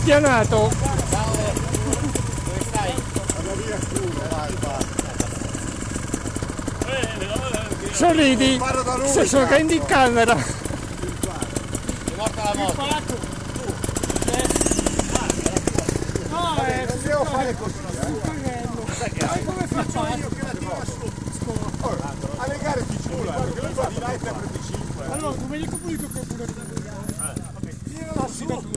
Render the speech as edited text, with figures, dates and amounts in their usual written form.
spianato. Ciao, dove stai? Vado via vai. Sorridi, se sono che in camera. È morta la moto. No, non devo fare così, sai come faccio io che la tiro su? Alle gare ti giuro, perché lui va di là e te prendi 5. Allora, come gli comunico che pure